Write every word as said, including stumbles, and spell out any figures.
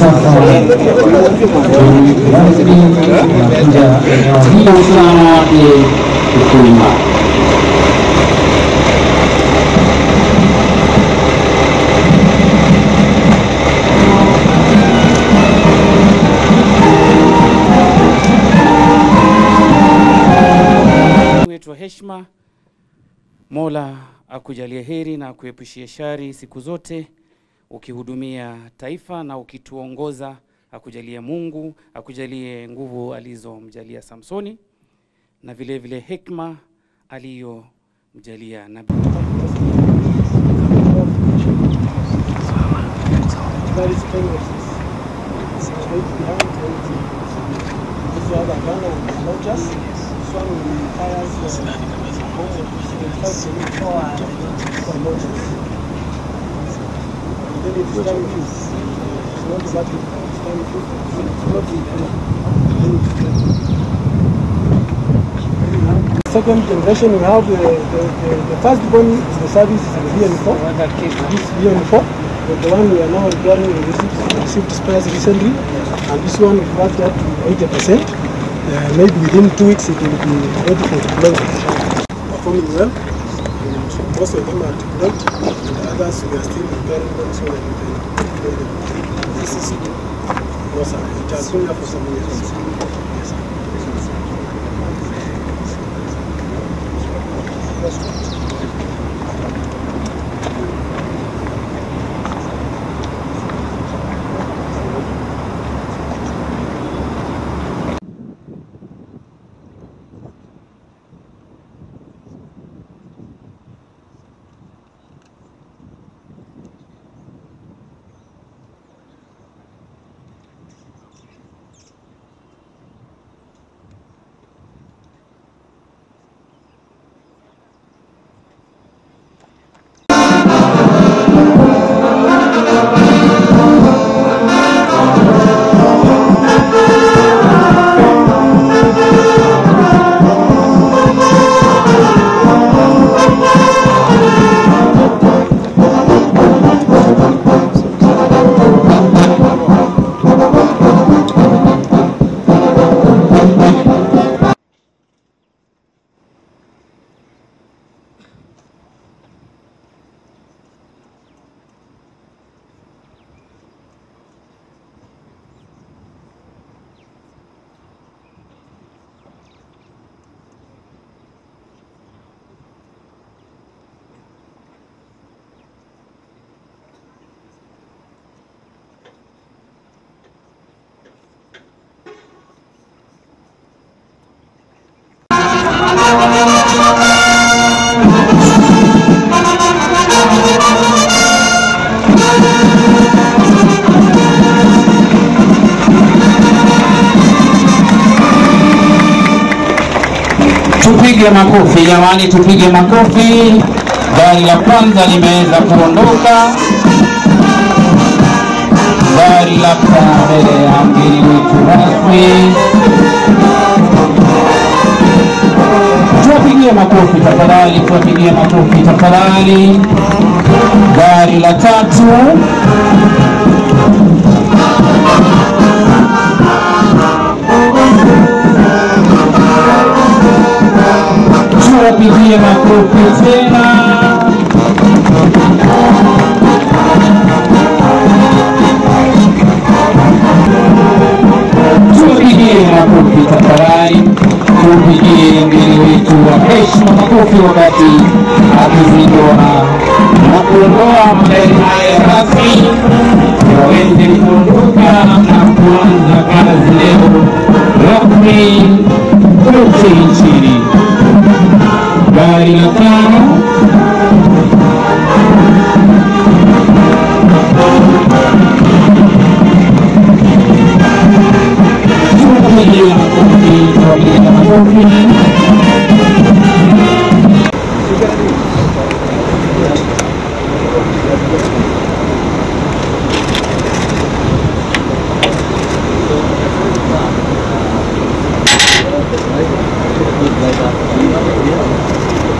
sasa rasmi kuja eneo hili usalama wake ukulima. Wetu wa heshima, Mola akujalie heri na kuepushie shari siku zote, ukihudumia taifa na ukituongoza. Akujalie Mungu, akujalie nguvu alizomjalia Samsoni na vile vile hekima aliyomjalia Nabii. Second generation, we have the, the, the, the first one is the service is B N four. This B N four, but the one we are now repairing, we received, received spares recently, and this one we got up to eighty percent. Uh, maybe within two weeks it will be ready for deployment. Performing well. So most of them are deployed, and the others we are still repairing them so that we can deploy them. This is no, sir. It has been there for some years. Yes, sir. Tupige makofi jamani, tupige makofi. Gari la kwanza limeweza kuondoka. Gari la mbele ya mgeni wetu rasmi. Tuwapigie makofi tafadhali, tuwapigie makofi tafadhali. Gari la tatu. Tuwapigie makofi tena.